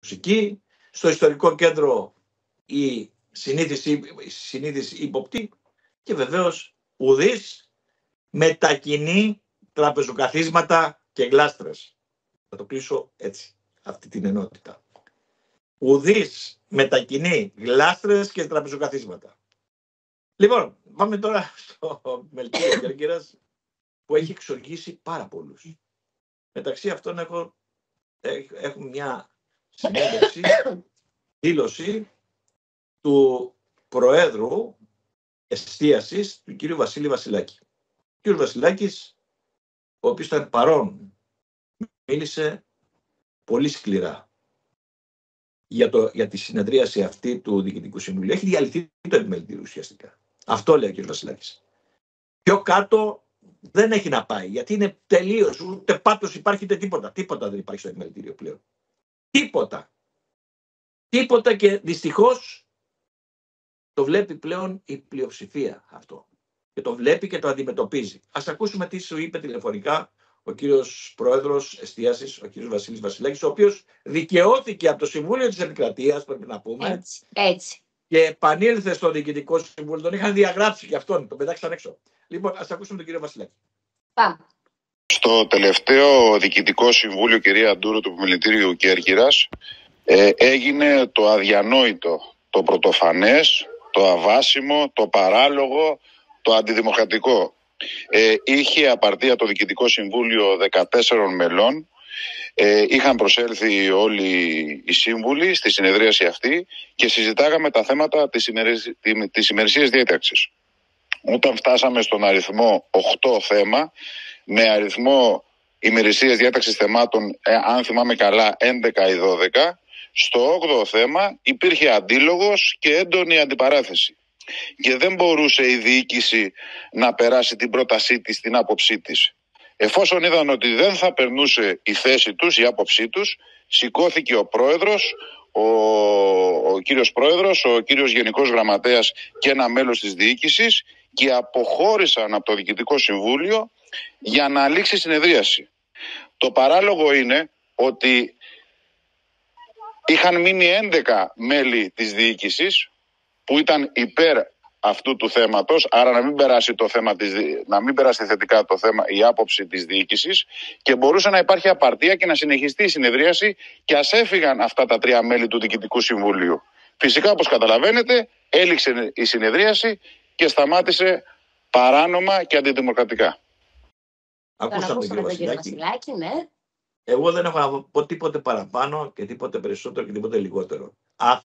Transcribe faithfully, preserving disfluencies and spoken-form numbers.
μουσική, στο ιστορικό κέντρο η συνήθις ύποπτη και βεβαίως ουδής μετακινεί τραπεζοκαθίσματα και γλάστρες. Θα το κλείσω έτσι, αυτή την ενότητα. Ουδής μετακινεί γλάστρες και τραπεζοκαθίσματα. Λοιπόν, πάμε τώρα στο Μελτήριο Κέρκυρας που έχει εξοργήσει πάρα πολλούς. Μεταξύ αυτών έχω, έχω μια συνέντευξη, δήλωση του Προέδρου Εστίασης, του κύριου Βασίλη Βασιλάκη. Ο κύριος Βασιλάκης, ο οποίος ήταν παρόν, μίλησε πολύ σκληρά για, το, για τη συνεδρίαση αυτή του Διοικητικού Συμβουλίου. Έχει διαλυθεί το επιμελητήριο ουσιαστικά. Αυτό λέει ο κύριος Βασιλάκης. Πιο κάτω δεν έχει να πάει, γιατί είναι τελείως, ούτε πάτος υπάρχει, ούτε τίποτα. Τίποτα δεν υπάρχει στο επιμελητήριο πλέον. Τίποτα. Τίποτα και δυστυχώς το βλέπει πλέον η πλειοψηφία αυτό. Και το βλέπει και το αντιμετωπίζει. Ας ακούσουμε τι σου είπε τηλεφωνικά ο κύριος Πρόεδρος Εστίασης, ο κύριος Βασίλης Βασιλάκης, ο οποίος δικαιώθηκε από το Συμβούλιο της Επικρατείας, πρέπει να πούμε. Έτσι, έτσι. Και επανήλθε στο Διοικητικό Συμβούλιο. Τον είχαν διαγράψει και αυτόν, τον πετάξαν έξω. Λοιπόν, ας ακούσουμε τον κύριο Βασιλάκη. Πάμε. Στο τελευταίο Διοικητικό Συμβούλιο, κυρία Ντούρου, του Επιμελητήριου Κέρκυρας, ε, έγινε το αδιανόητο, το πρωτοφανές, το αβάσιμο, το παράλογο, το αντιδημοκρατικό. Ε, είχε απαρτία το Διοικητικό Συμβούλιο δεκατέσσερων μελών. Ε, είχαν προσέλθει όλοι οι σύμβουλοι στη συνεδρίαση αυτή και συζητάγαμε τα θέματα της, ημερησ... της ημερησίας διάταξης. Όταν φτάσαμε στον αριθμό οκτώ θέμα, με αριθμό ημερησίας διάταξης θεμάτων, ε, αν θυμάμαι καλά, έντεκα ή δώδεκα, στο όγδοο θέμα υπήρχε αντίλογος και έντονη αντιπαράθεση. Και δεν μπορούσε η διοίκηση να περάσει την πρότασή της, την άποψή της. Εφόσον είδαν ότι δεν θα περνούσε η θέση τους, η άποψή τους, σηκώθηκε ο πρόεδρος, ο, ο κύριος πρόεδρος, ο κύριος γενικός γραμματέας και ένα μέλος της διοίκησης και αποχώρησαν από το Διοικητικό Συμβούλιο για να λήξει η συνεδρίαση. Το παράλογο είναι ότι είχαν μείνει έντεκα μέλη της διοίκησης που ήταν υπέρ αυτού του θέματος, άρα να μην περάσει, το θέμα της, να μην περάσει θετικά το θέμα, η άποψη της διοίκησης, και μπορούσε να υπάρχει απαρτία και να συνεχιστεί η συνεδρίαση και ας έφυγαν αυτά τα τρία μέλη του Διοικητικού Συμβουλίου. Φυσικά, όπως καταλαβαίνετε, έληξε η συνεδρίαση και σταμάτησε παράνομα και αντιδημοκρατικά. Ακούσαμε τον κύριο Βασιλάκη. Βασιλάκη, ναι. Εγώ δεν έχω να πω τίποτε παραπάνω και τίποτε περισσότερο και τίποτε λιγότερο.